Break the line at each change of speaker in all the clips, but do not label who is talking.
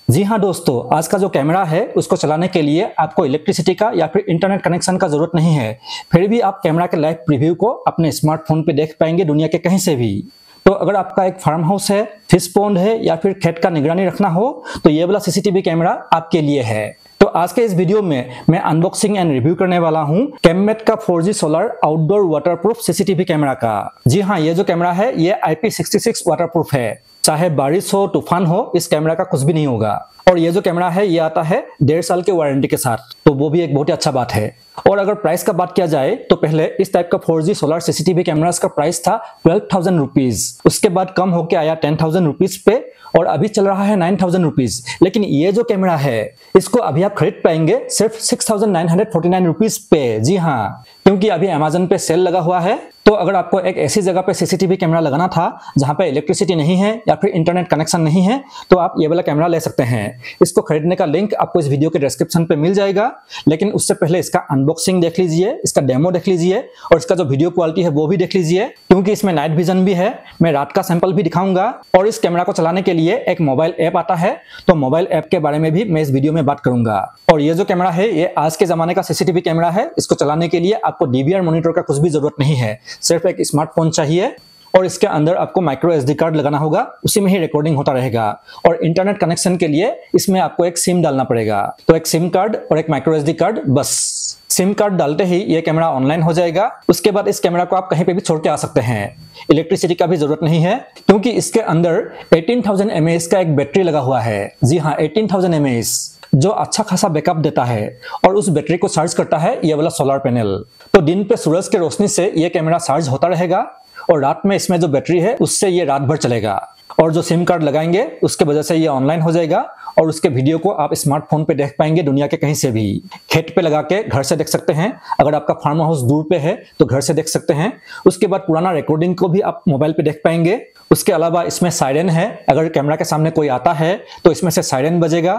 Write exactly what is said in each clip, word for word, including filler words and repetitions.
जी हाँ दोस्तों, आज का जो कैमरा है उसको चलाने के लिए आपको इलेक्ट्रिसिटी का या फिर इंटरनेट कनेक्शन का जरूरत नहीं है। फिर भी आप कैमरा के लाइव प्रीव्यू को अपने स्मार्टफोन पे देख पाएंगे दुनिया के कहीं से भी। तो अगर आपका एक फार्म हाउस है, फिश पॉन्ड है या फिर खेत का निगरानी रखना हो तो ये वाला सीसीटीवी कैमरा आपके लिए है। तो आज के इस वीडियो में मैं अनबॉक्सिंग एंड रिव्यू करने वाला हूं कैममेट का four G solar outdoor waterproof CCTV camera का। जी हाँ, ये जो कैमरा है ये I P sixty six waterproof है। चाहे बारिश हो, तूफान हो, इस कैमरा का कुछ भी नहीं होगा। और ये जो कैमरा है ये आता है डेढ़ साल के वारंटी के साथ, तो वो भी एक बहुत ही अच्छा बात है। और अगर प्राइस का बात किया जाए तो पहले इस टाइप का four G solar CCTV cameras का प्राइस था ट्वेल्व थाउजेंड रुपीज, उसके बाद कम होके आया टेन थाउजेंड रुपीज पे और अभी चल रहा है नाइन थाउजेंड रुपीज। लेकिन ये जो कैमरा है इसको अभी आप खरीद पाएंगे सिर्फ six thousand nine hundred forty nine rupees पे। जी हाँ, क्योंकि अभी अमेज़न पे सेल लगा हुआ है। तो अगर आपको एक ऐसी जगह पे सीसीटीवी कैमरा लगाना था जहां पे इलेक्ट्रिसिटी नहीं है या फिर इंटरनेट कनेक्शन नहीं है तो आप ये वाला कैमरा ले सकते हैं। इसको खरीदने का लिंक आपको इस वीडियो के डिस्क्रिप्शन पे मिल जाएगा। लेकिन उससे पहले इसका अनबॉक्सिंग देख लीजिए, इसका डेमो देख लीजिए और इसका जो वीडियो क्वालिटी है वो भी देख लीजिए, क्योंकि इसमें नाइट विजन भी है। मैं रात का सैंपल भी दिखाऊंगा और इस कैमरा को चलाने के लिए एक मोबाइल ऐप आता है, तो मोबाइल ऐप के बारे में भी मैं इस वीडियो में बात करूंगा। और ये जो कैमरा है ये आज के जमाने का सीसीटीवी कैमरा है। इसको चलाने के लिए आपको डीवीआर मॉनिटर का कुछ भी जरूरत नहीं है, सिर्फ एक स्मार्टफोन चाहिए और इसके अंदर आपको माइक्रो एसडी कार्ड लगाना होगा, उसी में ही रिकॉर्डिंग होता रहेगा। और इंटरनेट कनेक्शन के लिए इसमें आपको एक सिम डालना पड़ेगा, तो एक सिम कार्ड और एक माइक्रो एसडी कार्ड बस। सिम कार्ड डालते ही ये कैमरा ऑनलाइन हो जाएगा। उसके बाद इस कैमरा को आप कहीं पे भी छोड़ के आ सकते हैं। इलेक्ट्रिसिटी का भी जरूरत नहीं है क्योंकि इसके अंदर eighteen thousand M A H का एक बैटरी लगा हुआ है। जी हाँ, eighteen thousand M A H जो अच्छा खासा बैकअप देता है और उस बैटरी को चार्ज करता है ये वाला सोलर पैनल। तो दिन पे सूरज के रोशनी से ये कैमरा चार्ज होता रहेगा और रात में इसमें जो बैटरी है उससे ये रात भर चलेगा। और जो सिम कार्ड लगाएंगे उसके वजह से ये ऑनलाइन हो जाएगा और उसके वीडियो को आप स्मार्टफोन पे देख पाएंगे दुनिया के कहीं से भी। खेत पे लगा के घर से देख सकते हैं, अगर आपका फार्म हाउस दूर पे है तो घर से देख सकते हैं। उसके बाद पुराना रिकॉर्डिंग को भी आप मोबाइल पे देख पाएंगे। उसके अलावा इसमें सायरन है, अगर कैमरा के सामने कोई आता है तो इसमें से सायरन बजेगा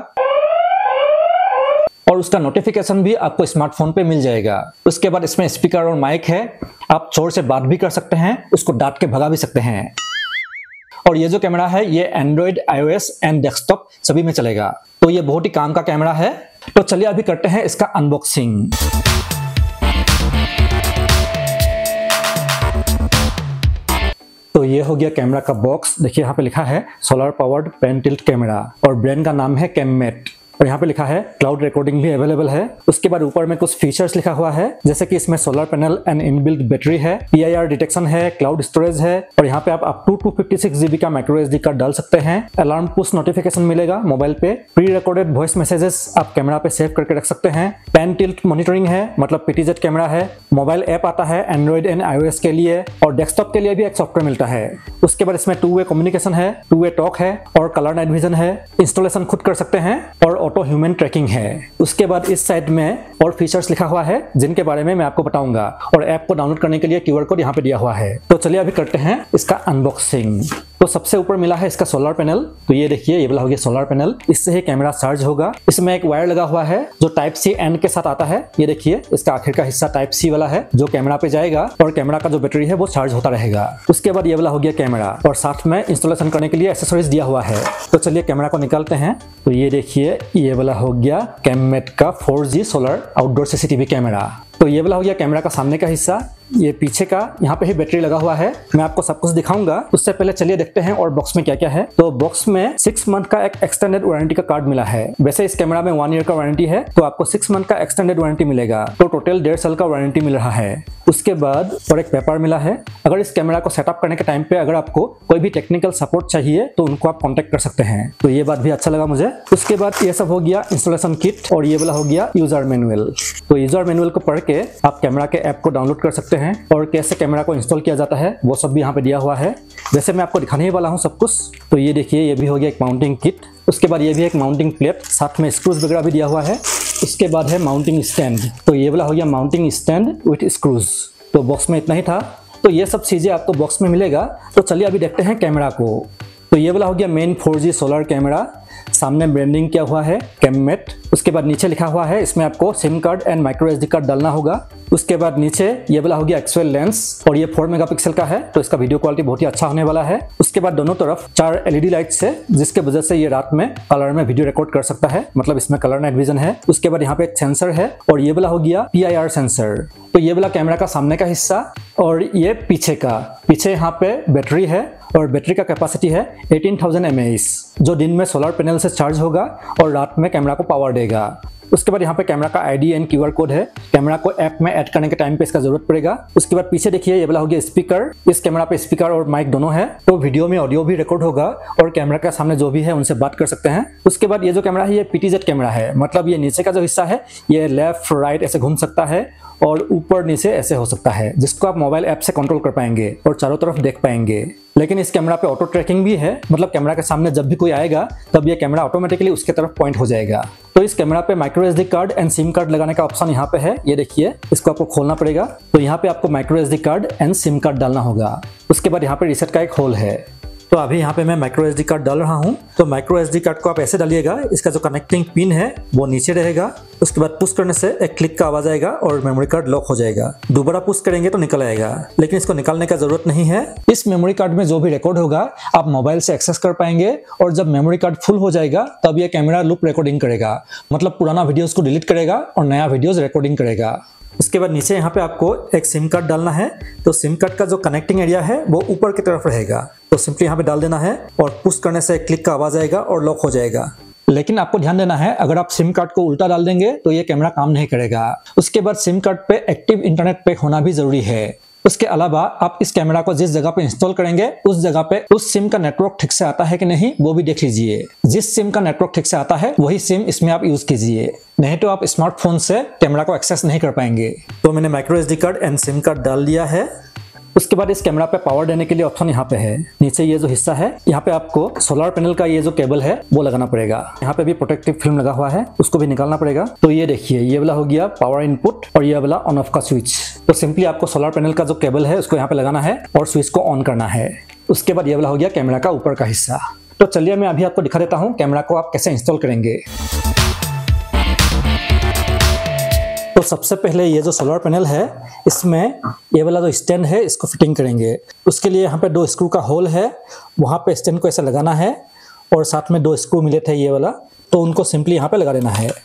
और उसका नोटिफिकेशन भी आपको स्मार्टफोन पे मिल जाएगा। उसके बाद इसमें स्पीकर और माइक है, आप चोर से बात भी कर सकते हैं, उसको डांट के भगा भी सकते हैं। और ये जो कैमरा है ये एंड्रॉइड, आईओएस एंड डेस्कटॉप सभी में चलेगा, तो ये बहुत ही काम का कैमरा है। तो चलिए अभी करते हैं इसका अनबॉक्सिंग। तो ये हो गया कैमरा का बॉक्स। देखिए यहाँ पे लिखा है solar powered pan tilt camera और ब्रांड का नाम है कैममेट और यहाँ पे लिखा है क्लाउड रिकॉर्डिंग भी अवेलेबल है। उसके बाद ऊपर में कुछ फीचर्स लिखा हुआ है, जैसे कि इसमें solar panel and inbuilt battery है, पीआईआर डिटेक्शन है, क्लाउड स्टोरेज है और यहाँ पे आप up to two fifty six GB का माइक्रो एसडी कार्ड डाल सकते हैं। अलार्म पुश नोटिफिकेशन मिलेगा मोबाइल पे। प्री रिकॉर्डेड वॉइस मैसेजेस आप कैमरा पे सेव करके रख सकते हैं। पेन टिल्ट मॉनिटरिंग है, मतलब पीटीजेड कैमरा है। मोबाइल ऐप आता है एंड्रॉइड एंड आईओएस के लिए और डेस्कटॉप के लिए भी एक सॉफ्टवेयर मिलता है। उसके बाद इसमें टू वे कम्युनिकेशन है, टू वे टॉक है और कलर नाइट विजन है। इंस्टॉलेशन खुद कर सकते हैं और ऑटो ह्यूमन ट्रैकिंग है। उसके बाद इस साइड में और फीचर्स लिखा हुआ है जिनके बारे में मैं आपको बताऊंगा और ऐप को डाउनलोड करने के लिए क्यूआर कोड यहाँ पे दिया हुआ है। तो चलिए अभी करते हैं इसका अनबॉक्सिंग। तो सबसे ऊपर मिला है इसका सोलर पैनल। तो ये देखिए ये वाला हो गया सोलर पैनल, इससे ही कैमरा चार्ज होगा। इसमें एक वायर लगा हुआ है जो टाइप सी एंड के साथ आता है। ये देखिए इसका आखिर का हिस्सा टाइप सी वाला है जो कैमरा पे जाएगा और कैमरा का जो बैटरी है वो चार्ज होता रहेगा। उसके बाद ये वाला हो गया कैमरा और साथ में इंस्टॉलेशन करने के लिए एक्सेसरीज दिया हुआ है। तो चलिए कैमरा को निकालते हैं। तो ये देखिए ये वाला हो गया कैममेट का four G solar outdoor CCTV camera. तो ये वाला हो गया कैमरा का सामने का हिस्सा। ये पीछे का यहाँ पे ही बैटरी लगा हुआ है। मैं आपको सब कुछ दिखाऊंगा, उससे पहले चलिए देखते हैं और बॉक्स में क्या क्या है। तो बॉक्स में सिक्स मंथ का एक एक्सटेंडेड वारंटी का कार्ड मिला है। वैसे इस कैमरा में वन ईयर का वारंटी है, तो आपको सिक्स मंथ का एक्सटेंडेड वारंटी मिलेगा, तो टोटल डेढ़ साल का वारंटी मिल रहा है। उसके बाद और एक पेपर मिला है। अगर इस कैमरा को सेटअप करने के टाइम पे अगर आपको कोई भी टेक्निकल सपोर्ट चाहिए तो उनको आप कॉन्टेक्ट कर सकते हैं, तो ये बात भी अच्छा लगा मुझे। उसके बाद ये सब हो गया इंस्टॉलेशन किट और ये वाला हो गया यूजर मैनुअल। तो यूजर मैनुअल को पढ़ के आप कैमरा के ऐप को डाउनलोड कर सकते हैं और कैसे कैमरा को इंस्टॉल किया जाता है वो सब भी यहाँ पे दिया हुआ है। वैसे मैं आपको दिखाने ही वाला हूँ सब कुछ। तो ये देखिए ये भी हो गया एक माउंटिंग किट। उसके बाद ये भी एक माउंटिंग प्लेट, साथ में स्क्रूज वगैरह भी दिया हुआ है। उसके बाद है माउंटिंग स्टैंड। तो ये वाला हो गया माउंटिंग स्टैंड विथ स्क्रूज। तो बॉक्स में इतना ही था। तो ये सब चीज़ें आपको बॉक्स में मिलेगा। तो चलिए अभी देखते हैं कैमरा को। तो ये वाला हो गया main four G solar camera. सामने ब्रांडिंग किया हुआ है कैममेट। उसके बाद नीचे लिखा हुआ है, इसमें आपको SIM card and micro SD card डालना होगा। उसके बाद नीचे ये वाला हो गया एक्सएल लेंस और ये फोर मेगापिक्सल का है, तो इसका वीडियो क्वालिटी बहुत ही अच्छा होने वाला है। उसके बाद दोनों तरफ चार एलईडी लाइट्स है, जिसके वजह से ये रात में कलर में वीडियो रिकॉर्ड कर सकता है, मतलब इसमें कलर नाइट विजन है। उसके बाद यहाँ पे एक सेंसर है और ये वाला हो गया पी आई आर सेंसर। तो ये वाला कैमरा का सामने का हिस्सा और ये पीछे का, पीछे यहाँ पे बैटरी है और बैटरी का कैपेसिटी है अठारह हज़ार एम ए एच, जो दिन में सोलर पैनल से चार्ज होगा और रात में कैमरा को पावर देगा। उसके बाद यहाँ पे कैमरा का आईडी एंड क्यूआर कोड है, कैमरा को ऐप में ऐड करने के टाइम पे इसका जरूरत पड़ेगा। उसके बाद पीछे देखिए ये वाला हो गया स्पीकर, इस कैमरा पे स्पीकर और माइक दोनों है, तो वीडियो में ऑडियो भी रिकॉर्ड होगा और कैमरा के सामने जो भी है उनसे बात कर सकते हैं। उसके बाद ये जो कैमरा है ये पीटीजेड कैमरा है, मतलब ये नीचे का जो हिस्सा है ये लेफ्ट राइट ऐसे घूम सकता है और ऊपर नीचे ऐसे हो सकता है, जिसको आप मोबाइल ऐप से कंट्रोल कर पाएंगे और चारों तरफ देख पाएंगे। लेकिन इस कैमरा पे ऑटो ट्रैकिंग भी है, मतलब कैमरा के सामने जब भी कोई आएगा तब ये कैमरा ऑटोमेटिकली उसके तरफ पॉइंट हो जाएगा। तो इस कैमरा पे micro SD card and SIM card लगाने का ऑप्शन यहाँ पे है, ये देखिए, इसको आपको खोलना पड़ेगा। तो यहाँ पे आपको micro SD card and SIM card डालना होगा। उसके बाद यहाँ पे रीसेट का एक होल है। तो अभी यहाँ पे मैं माइक्रो एसडी कार्ड डाल रहा हूँ। तो माइक्रो एसडी कार्ड को आप ऐसे डालिएगा, इसका जो कनेक्टिंग पिन है वो नीचे रहेगा। उसके बाद पुश करने से एक क्लिक का आवाज आएगा और मेमोरी कार्ड लॉक हो जाएगा। दोबारा पुश करेंगे तो निकल आएगा, लेकिन इसको निकालने का जरूरत नहीं है। इस मेमोरी कार्ड में जो भी रिकॉर्ड होगा आप मोबाइल से एक्सेस कर पाएंगे और जब मेमोरी कार्ड फुल हो जाएगा तब ये कैमरा लूप रिकॉर्डिंग करेगा, मतलब पुराना वीडियोस को डिलीट करेगा और नया वीडियोस रिकॉर्डिंग करेगा। उसके बाद नीचे यहाँ पे आपको एक सिम कार्ड डालना है। तो सिम कार्ड का जो कनेक्टिंग एरिया है वो ऊपर की तरफ रहेगा, तो सिंपली यहाँ पे डाल देना है और पुश करने से क्लिक का आवाज आएगा और लॉक हो जाएगा। लेकिन आपको ध्यान देना है, अगर आप सिम कार्ड को उल्टा डाल देंगे तो ये कैमरा काम नहीं करेगा। उसके बाद सिम कार्ड पे एक्टिव इंटरनेट पैक होना भी जरूरी है। उसके अलावा आप इस कैमरा को जिस जगह पे इंस्टॉल करेंगे उस जगह पे उस सिम का नेटवर्क ठीक से आता है कि नहीं वो भी देख लीजिए। जिस सिम का नेटवर्क ठीक से आता है वही सिम इसमें आप यूज कीजिए, नहीं तो आप स्मार्टफोन से कैमरा को एक्सेस नहीं कर पाएंगे। तो मैंने micro SD card and SIM card डाल दिया है। उसके बाद इस कैमरा पे पावर देने के लिए ऑप्शन यहाँ पे है। नीचे ये जो हिस्सा है यहाँ पे आपको सोलर पैनल का ये जो केबल है वो लगाना पड़ेगा। यहाँ पे भी प्रोटेक्टिव फिल्म लगा हुआ है, उसको भी निकालना पड़ेगा। तो ये देखिए ये वाला हो गया पावर इनपुट और ये वाला ऑन ऑफ का स्विच। तो सिंपली आपको सोलर पैनल का जो केबल है उसको यहाँ पे लगाना है और स्विच को ऑन करना है। उसके बाद ये वाला हो गया कैमरा का ऊपर का हिस्सा। तो चलिए मैं अभी आपको दिखा देता हूँ कैमरा को आप कैसे इंस्टॉल करेंगे। तो सबसे पहले ये जो सोलर पैनल है इसमें ये वाला जो स्टैंड है इसको फिटिंग करेंगे। उसके लिए यहाँ पे दो स्क्रू का होल है, वहाँ पे स्टैंड को ऐसे लगाना है और साथ में दो स्क्रू मिले थे ये वाला, तो उनको सिंपली यहाँ पे लगा देना है।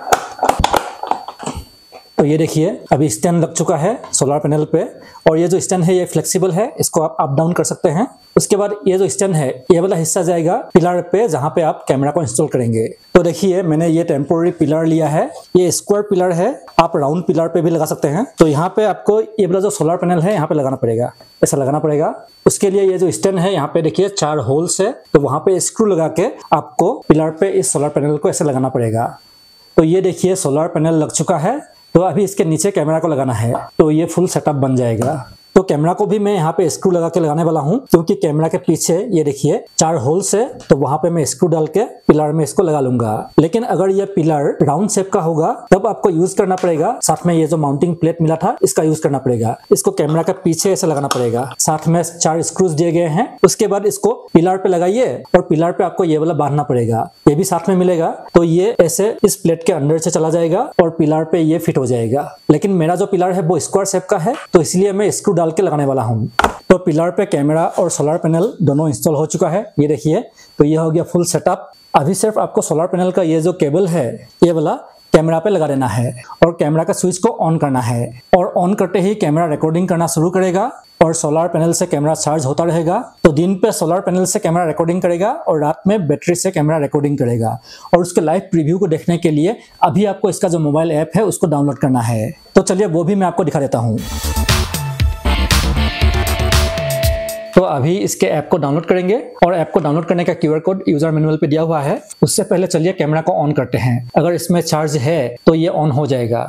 तो ये देखिए अभी स्टैंड लग चुका है सोलर पैनल पे और ये जो स्टैंड है ये फ्लेक्सिबल है, इसको आप अप डाउन कर सकते हैं। उसके बाद ये जो स्टैंड है ये वाला हिस्सा जाएगा पिलर पे जहाँ पे आप कैमरा को इंस्टॉल करेंगे। तो देखिए मैंने ये टेम्पोररी पिलर लिया है, ये स्क्वायर पिलर है, आप राउंड पिलर पे भी लगा सकते हैं। तो यहाँ पे आपको ये वाला जो सोलर पैनल है यहाँ पे लगाना पड़ेगा, ऐसा लगाना पड़ेगा। उसके लिए ये जो स्टैंड है यहाँ पे देखिए चार होल्स है, तो वहाँ पे स्क्रू लगा के आपको पिलर पे इस सोलर पैनल को ऐसे लगाना पड़ेगा। तो ये देखिए सोलर पैनल लग चुका है। तो अभी इसके नीचे कैमरा को लगाना है, तो ये फुल सेटअप बन जाएगा। तो कैमरा को भी मैं यहाँ पे स्क्रू लगा के लगाने वाला हूँ, क्योंकि कैमरा के पीछे ये देखिए चार होल्स है, तो वहां पे मैं स्क्रू डाल के पिलर में इसको लगा लूंगा। लेकिन अगर ये पिलर राउंड शेप का होगा तब आपको यूज करना पड़ेगा, साथ में ये जो माउंटिंग प्लेट मिला था इसका यूज करना पड़ेगा। इसको कैमरा के पीछे ऐसे लगाना पड़ेगा, साथ में चार स्क्रूज दिए गए हैं। उसके बाद इसको पिलर पे लगाइए और पिलर पे आपको ये वाला बांधना पड़ेगा, ये भी साथ में मिलेगा। तो ये ऐसे इस प्लेट के अंदर से चला जाएगा और पिलर पे ये फिट हो जाएगा। लेकिन मेरा जो पिलर है वो स्क्वायर शेप का है, तो इसलिए मैं स्क्रू डाल के लगाने वाला हूँ। तो पिलर पे कैमरा और सोलर पैनल दोनों इंस्टॉल हो चुका है, ये देखिए। तो ये हो गया फुल सेटअप। अभी सिर्फ आपको सोलर पैनल का ये जो केबल है ये वाला कैमरा पे लगा देना है और कैमरा का स्विच को ऑन करना है। और ऑन करते ही कैमरा रिकॉर्डिंग करना शुरू करेगा और सोलर पैनल से कैमरा चार्ज होता रहेगा। तो दिन पे सोलर पैनल से कैमरा रिकॉर्डिंग करेगा और रात में बैटरी से कैमरा रिकॉर्डिंग करेगा। और उसके लाइव प्रीव्यू को देखने के लिए अभी आपको इसका जो मोबाइल ऐप है उसको डाउनलोड करना है। तो चलिए वो भी मैं आपको दिखा देता हूँ। तो अभी इसके ऐप को डाउनलोड करेंगे और ऐप को डाउनलोड करने का क्यूआर कोड यूजर मैनुअल पे दिया हुआ है। उससे पहले चलिए कैमरा को ऑन करते हैं। अगर इसमें चार्ज है तो ये ऑन हो जाएगा।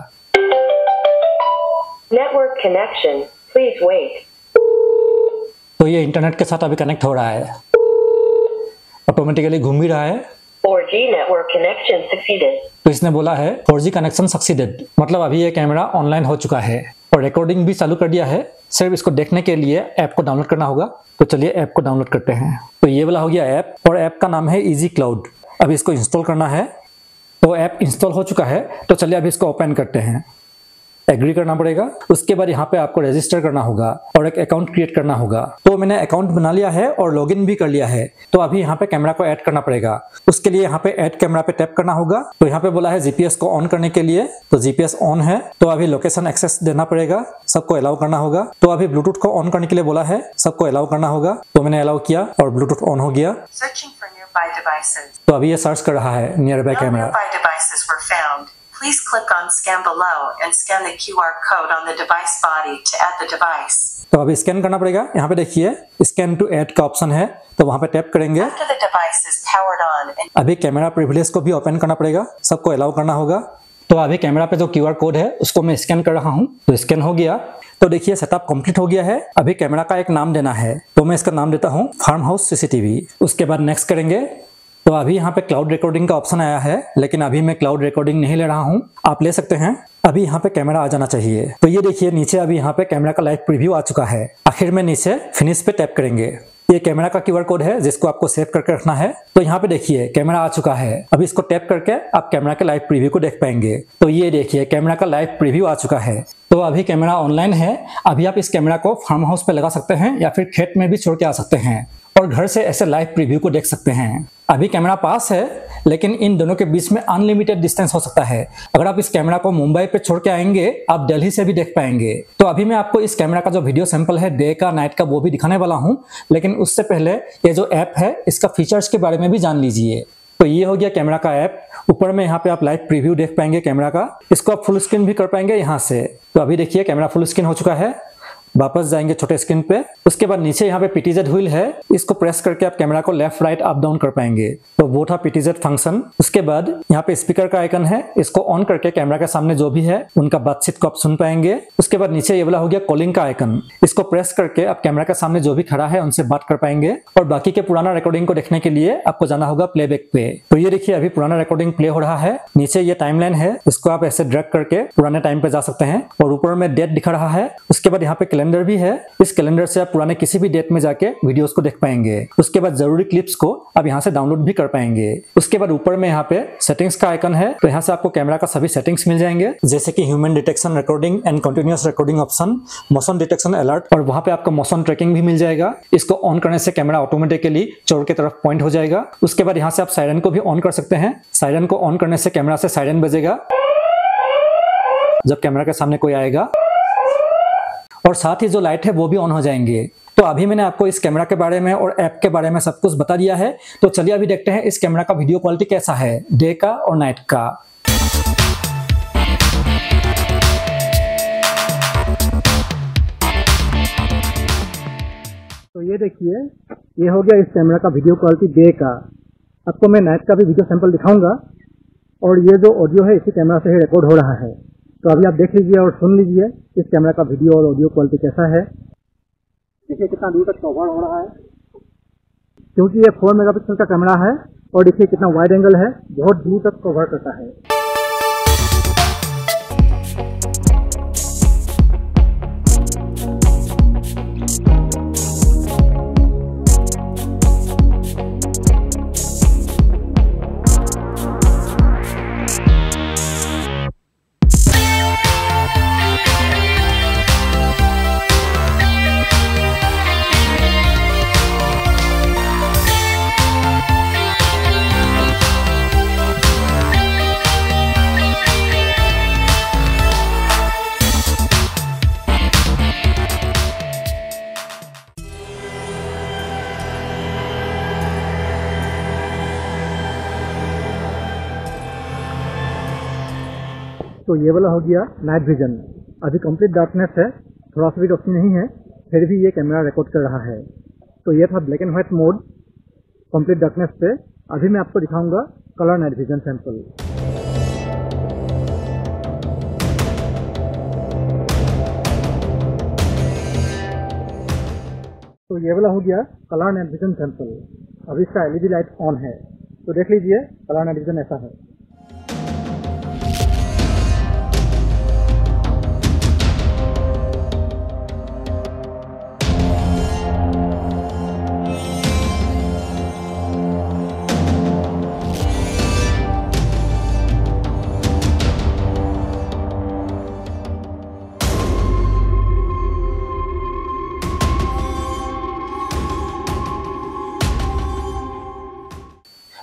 Network connection, please wait.
तो ये इंटरनेट के साथ अभी कनेक्ट हो रहा है, ऑटोमेटिकली घूम भी रहा है।
Four G network connection succeeded.
तो इसने बोला है फोर जी कनेक्शन सक्सीडेड, मतलब अभी ये कैमरा ऑनलाइन हो चुका है और रिकॉर्डिंग भी चालू कर दिया है। सिर्फ इसको देखने के लिए ऐप को डाउनलोड करना होगा। तो चलिए ऐप को डाउनलोड करते हैं। तो ये वाला हो गया ऐप और ऐप का नाम है इजी क्लाउड। अभी इसको इंस्टॉल करना है। तो ऐप इंस्टॉल हो चुका है, तो चलिए अभी इसको ओपन करते हैं। एग्री करना पड़ेगा। उसके बाद यहाँ पे आपको रजिस्टर करना होगा और एक अकाउंट क्रिएट करना होगा। तो मैंने अकाउंट बना लिया है और लॉगिन भी कर लिया है। तो अभी यहाँ पे कैमरा को ऐड करना पड़ेगा। उसके लिए यहाँ पे ऐड कैमरा पे टैप करना होगा। तो यहाँ पे बोला है जीपीएस को ऑन करने के लिए, तो जीपीएस ऑन है। तो अभी लोकेशन एक्सेस देना पड़ेगा, सबको अलाउ करना होगा। तो अभी ब्लूटूथ को ऑन करने के लिए बोला है, सबको अलाउ करना होगा। तो मैंने अलाउ किया और ब्लूटूथ ऑन हो गया। तो अभी ये सर्च कर रहा है nearby camera.
Please click on scan below and scan the Q R code on the device body to add the device.
तो अभी स्कैन करना पड़ेगा। यहाँ पे देखिए स्कैन टू ऐड का ऑप्शन है, तो वहाँ पे टैप करेंगे।
After the device is powered on and...
अभी कैमरा प्रिविलेज को भी ओपन करना पड़ेगा, सबको अलाउ करना होगा। तो अभी कैमरा पे जो क्यू आर कोड है उसको मैं स्कैन कर रहा हूँ। तो स्कैन हो गया। तो देखिए सेटअप कंप्लीट हो गया है। अभी कैमरा का एक नाम देना है, तो मैं इसका नाम देता हूँ फार्म हाउस सीसीटीवी। उसके बाद नेक्स्ट करेंगे। तो अभी यहाँ पे क्लाउड रिकॉर्डिंग का ऑप्शन आया है, लेकिन अभी मैं क्लाउड रिकॉर्डिंग नहीं ले रहा हूँ, आप ले सकते हैं। अभी यहाँ पे कैमरा आ जाना चाहिए। तो ये देखिए नीचे अभी यहाँ पे कैमरा का लाइव प्रीव्यू आ चुका है। आखिर में नीचे फिनिश पे टैप करेंगे। ये कैमरा का क्यूआर कोड है जिसको आपको सेव करके रखना है। तो यहाँ पे देखिए कैमरा आ चुका है। अभी इसको टैप करके आप कैमरा के लाइव प्रीव्यू को देख पाएंगे। तो ये देखिए कैमरा का लाइव प्रीव्यू आ चुका है। तो अभी कैमरा ऑनलाइन है। अभी आप इस कैमरा को फार्म हाउस पे लगा सकते हैं या फिर खेत में भी छोड़ के आ सकते हैं और घर से ऐसे लाइव प्रीव्यू को देख सकते हैं। अभी कैमरा पास है, लेकिन इन दोनों के बीच में अनलिमिटेड डिस्टेंस हो सकता है। अगर आप इस कैमरा को मुंबई पे छोड़ के आएंगे, आप दिल्ली से भी देख पाएंगे। तो अभी मैं आपको इस कैमरा का जो वीडियो सैंपल है डे का नाइट का वो भी दिखाने वाला हूं, लेकिन उससे पहले ये जो ऐप है इसका फीचर्स के बारे में भी जान लीजिए। तो ये हो गया कैमरा का ऐप। ऊपर में यहाँ पे आप लाइव प्रीव्यू देख पाएंगे कैमरा का। इसको आप फुल स्क्रीन भी कर पाएंगे यहाँ से। तो अभी देखिए कैमरा फुल स्क्रीन हो चुका है। वापस जाएंगे छोटे स्क्रीन पे। उसके बाद नीचे यहाँ पे पीटीजेड व्हील है, इसको प्रेस करके आप कैमरा को लेफ्ट राइट अप डाउन कर पाएंगे। तो वो था पीटीजेड फंक्शन। उसके बाद यहाँ पे स्पीकर का आइकन है, इसको ऑन करके कैमरा के सामने जो भी है उनका बातचीत को आप सुन पाएंगे। उसके बाद नीचे ये वाला हो गया कॉलिंग का आइकन, इसको प्रेस करके आप कैमरा के सामने जो भी खड़ा है उनसे बात कर पाएंगे। और बाकी के पुराना रिकॉर्डिंग को देखने के लिए आपको जाना होगा प्लेबैक पे। तो ये देखिए अभी पुराना रिकॉर्डिंग प्ले हो रहा है। नीचे ये टाइमलाइन है, इसको आप ऐसे ड्रैग करके पुराने टाइम पे जा सकते हैं। और ऊपर में डेट दिखा रहा है। उसके बाद यहाँ पे कैलेंडर भी है, इस कैलेंडर से आप पुराने किसी भी डेट में जाके वीडियोस को देख पाएंगे। उसके बाद जरूरी क्लिप्स को आप यहाँ से डाउनलोड भी कर पाएंगे। उसके बाद ऊपर में यहाँ पे सेटिंग्स का आइकन है, तो यहाँ से आपको कैमरा का सभी सेटिंग्स मिल जाएंगे, जैसे कि human detection recording and continuous recording option, motion detection alert, और वहाँ पे आपको मोशन ट्रैकिंग भी मिल जाएगा। इसको ऑन करने से कैमरा ऑटोमेटिकली चौड़ की तरफ पॉइंट हो जाएगा। उसके बाद यहाँ से आप सायरन को भी ऑन कर सकते हैं। सायरन को ऑन करने से कैमरा से सायरन बजेगा जब कैमरा के सामने कोई आएगा, और साथ ही जो लाइट है वो भी ऑन हो जाएंगे। तो अभी मैंने आपको इस कैमरा के बारे में और ऐप के बारे में सब कुछ बता दिया है। तो चलिए अभी देखते हैं इस कैमरा का वीडियो क्वालिटी कैसा है, डे का और नाइट का।
तो ये देखिए ये हो गया इस कैमरा का वीडियो क्वालिटी डे का। आपको मैं नाइट का भी वीडियो सैंपल दिखाऊंगा। और ये जो ऑडियो है इसी कैमरा से ही रिकॉर्ड हो रहा है। तो अभी आप देख लीजिए और सुन लीजिए इस कैमरा का वीडियो और ऑडियो क्वालिटी कैसा है। देखिए कितना दूर तक कवर हो रहा है, क्योंकि ये फोर मेगापिक्सल का कैमरा है। और देखिए कितना वाइड एंगल है, बहुत दूर तक कवर करता है। तो ये वाला हो गया नाइट विजन। अभी कंप्लीट डार्कनेस है, थोड़ा सा भी रोशनी नहीं है, फिर भी ये कैमरा रिकॉर्ड कर रहा है। तो ये था black and white mode complete darkness पे। अभी मैं आपको दिखाऊंगा कलर नाइट विजन सैंपल। तो ये वाला हो गया कलर नाइट विजन सैंपल। अभी इसका एलईडी लाइट ऑन है, तो देख लीजिए कलर नाइट विजन ऐसा है।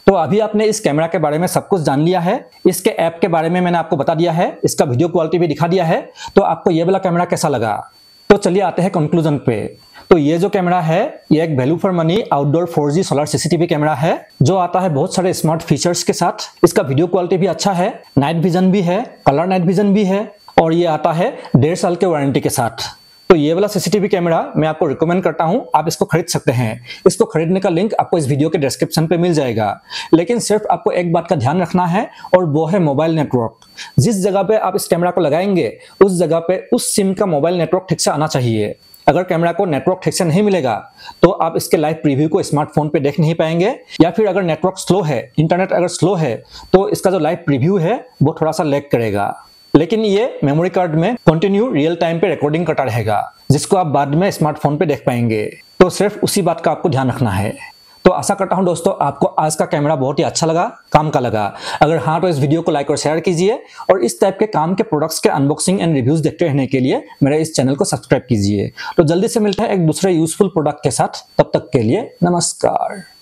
तो अभी आपने इस कैमरा के बारे में सब कुछ जान लिया है, इसके ऐप के बारे में मैंने आपको बता दिया है, इसका वीडियो क्वालिटी भी दिखा दिया है। तो आपको ये वाला कैमरा कैसा लगा? तो चलिए आते हैं कंक्लूजन पे। तो ये जो कैमरा है ये एक value for money outdoor four G solar CCTV camera है जो आता है बहुत सारे स्मार्ट फीचर्स के साथ। इसका वीडियो क्वालिटी भी अच्छा है, नाइट विजन भी है, कलर नाइट विजन भी है और ये आता है डेढ़ साल के वारंटी के साथ। तो ये वाला सीसीटीवी कैमरा मैं आपको रिकमेंड करता हूं, आप इसको खरीद सकते हैं। इसको खरीदने का लिंक आपको इस वीडियो के डिस्क्रिप्शन पे मिल जाएगा। लेकिन सिर्फ आपको एक बात का ध्यान रखना है और वो है मोबाइल नेटवर्क। जिस जगह पे आप इस कैमरा को लगाएंगे उस जगह पे उस सिम का मोबाइल नेटवर्क ठीक से आना चाहिए। अगर कैमरा को नेटवर्क ठीक से नहीं मिलेगा तो आप इसके लाइव प्रीव्यू को स्मार्टफोन पे देख नहीं पाएंगे, या फिर अगर नेटवर्क स्लो है, इंटरनेट अगर स्लो है तो इसका जो लाइव प्रीव्यू है वो थोड़ा सा लैग करेगा। लेकिन ये मेमोरी कार्ड में कंटिन्यू रियल टाइम पे रिकॉर्डिंग करता रहेगा जिसको आप बाद में स्मार्टफोन पे देख पाएंगे। तो सिर्फ उसी बात का आपको ध्यान रखना है। तो आशा करता हूं दोस्तों आपको आज का कैमरा बहुत ही अच्छा लगा, काम का लगा। अगर हाँ तो इस वीडियो को लाइक और शेयर कीजिए और इस टाइप के काम के प्रोडक्ट्स के अनबॉक्सिंग एंड रिव्यूज देखते रहने के लिए मेरे इस चैनल को सब्सक्राइब कीजिए। तो जल्दी से मिलते हैं एक दूसरे यूजफुल प्रोडक्ट के साथ, तब तक के लिए नमस्कार।